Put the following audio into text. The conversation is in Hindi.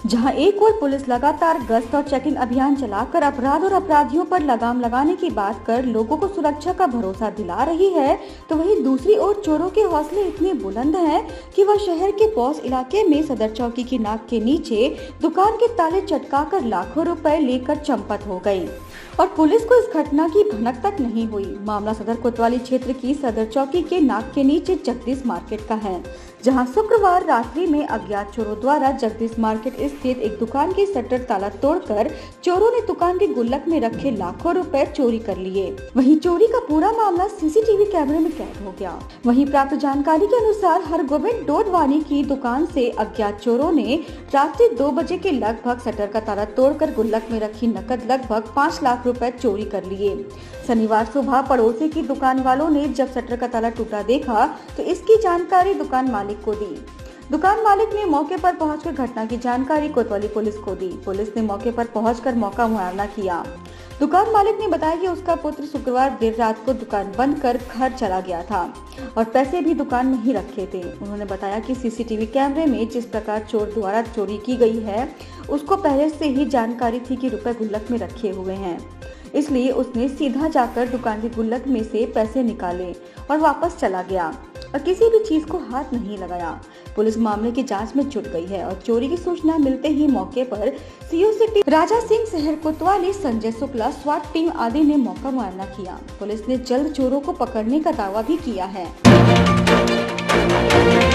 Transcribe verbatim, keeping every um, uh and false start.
जहां एक ओर पुलिस लगातार गश्त और चेकिंग अभियान चलाकर अपराध और अपराधियों पर लगाम लगाने की बात कर लोगों को सुरक्षा का भरोसा दिला रही है, तो वहीं दूसरी ओर चोरों के हौसले इतने बुलंद हैं कि वह शहर के पॉस इलाके में सदर चौकी की नाक के नीचे दुकान के ताले चटकाकर लाखों रुपए लेकर चंपत हो गयी और पुलिस को इस घटना की भनक तक नहीं हुई। मामला सदर कोतवाली क्षेत्र की सदर चौकी के नाक के नीचे जगदीश मार्केट का है, जहां शुक्रवार रात्रि में अज्ञात चोरों द्वारा जगदीश मार्केट स्थित एक दुकान की शटर ताला तोड़कर चोरों ने दुकान के गुल्लक में रखे लाखों रुपए चोरी कर लिए। वहीं चोरी का पूरा मामला सीसीटीवी कैमरे में कैद हो गया। वहीं प्राप्त जानकारी के अनुसार हरगोविंद डोडवानी की दुकान से अज्ञात चोरों ने रात्रि दो बजे के लगभग शटर का ताला तोड़कर गुल्लक में रखी नकद लगभग पाँच लाख रुपए चोरी कर लिए। शनिवार सुबह पड़ोसी की दुकान वालों ने जब शटर का ताला टूटा देखा तो इसकी जानकारी दुकान मालिक को दी। दुकान मालिक ने मौके पर पहुंचकर घटना की जानकारी कोतवाली पुलिस को दी। पुलिस ने मौके पर पहुंचकर मौका मुआयना किया। दुकान मालिक ने बताया कि उसका पुत्र शुक्रवार देर रात को दुकान बंद कर घर चला गया था और पैसे भी दुकान में ही रखे थे। उन्होंने बताया कि सीसीटीवी कैमरे में जिस प्रकार चोर द्वारा चोरी की गई है उसको पहले से ही जानकारी थी कि रुपए गुल्लक में रखे हुए हैं, इसलिए उसने सीधा जाकर दुकान के गुल्लक में से पैसे निकाले और वापस चला गया और किसी भी चीज को हाथ नहीं लगाया। पुलिस मामले की जांच में जुट गई है और चोरी की सूचना मिलते ही मौके पर सीओ सिटी राजा सिंह, शहर कोतवाली संजय शुक्ला, स्वाट टीम आदि ने मौका मुआयना किया। पुलिस ने जल्द चोरों को पकड़ने का दावा भी किया है।